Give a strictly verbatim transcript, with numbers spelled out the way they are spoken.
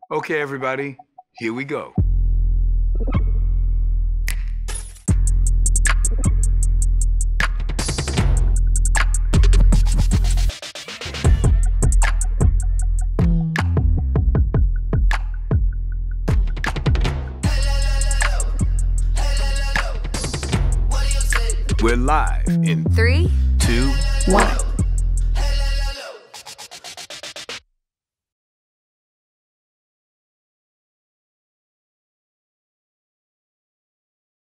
Okay, everybody, here we go. We're live in Three, two, one.